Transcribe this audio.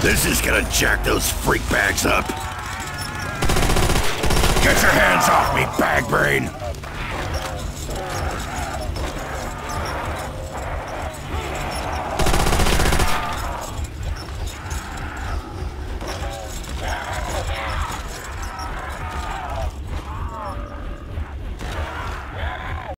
This is gonna jack those freak bags up. Get your hands off me, bag brain!